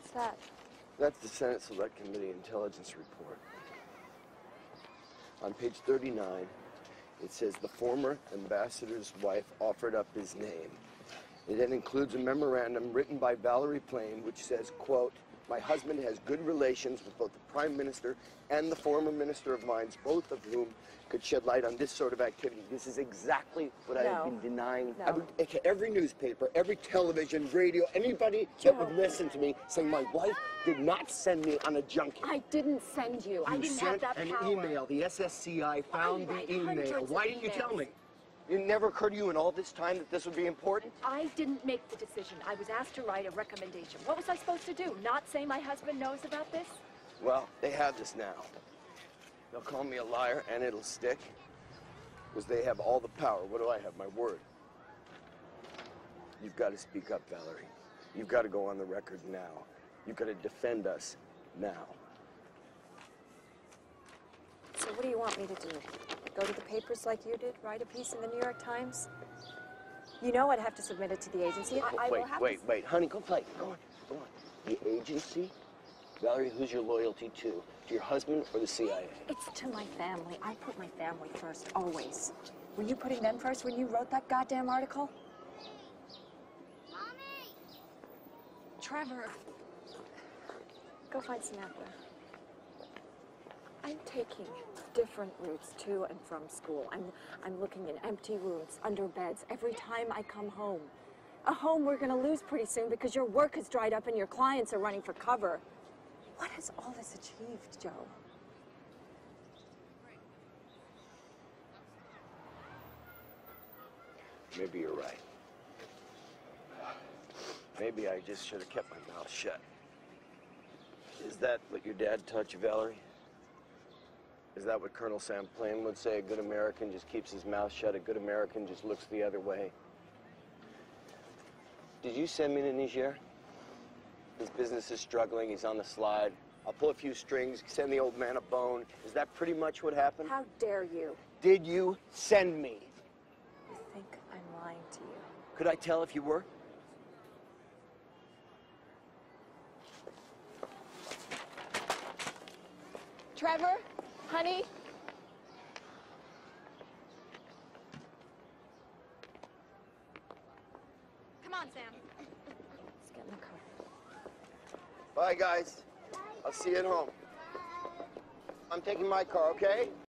What's that? That's the Senate Select Committee Intelligence Report. On page 39, it says the former ambassador's wife offered up his name. It then includes a memorandum written by Valerie Plame, which says, quote, "My husband has good relations with both the Prime Minister and the former Minister of Mines, both of whom could shed light on this sort of activity." This is exactly what I have been denying. No. Every newspaper, every television, radio, anybody that would listen to me saying my wife did not send me on a junket. I didn't send you. I didn't have that power. You sent an email. The SSCI found the email. Hundreds Why of didn't you emails. tell me? It never occurred to you in all this time that this would be important? I didn't make the decision. I was asked to write a recommendation. What was I supposed to do? Not say my husband knows about this? Well, they have this now. They'll call me a liar, and it'll stick, because they have all the power. What do I have? My word. You've got to speak up, Valerie. You've got to go on the record now. You've got to defend us now. So what do you want me to do? Go to the papers like you did? Write a piece in the New York Times? You know I'd have to submit it to the agency. Wait, honey, go play. Go on. The agency? Valerie, who's your loyalty to? To your husband or the CIA? It's to my family. I put my family first, always. Were you putting them first when you wrote that goddamn article? Mommy! Trevor. Go find Samantha. I'm taking different routes to and from school. I'm looking in empty rooms, under beds, every time I come home. A home we're gonna lose pretty soon because your work has dried up and your clients are running for cover. What has all this achieved, Joe? Maybe you're right. Maybe I just should have kept my mouth shut. Is that what your dad taught you, Valerie? Is that what Colonel Sam Plame would say? A good American just keeps his mouth shut. A good American just looks the other way. Did you send me to Niger? His business is struggling. He's on the slide. I'll pull a few strings, send the old man a bone. Is that pretty much what happened? How dare you? Did you send me? You think I'm lying to you? Could I tell if you were? Trevor? Honey? Come on, Sam. Let's get in the car. Bye, guys. I'll see you at home. I'm taking my car, okay?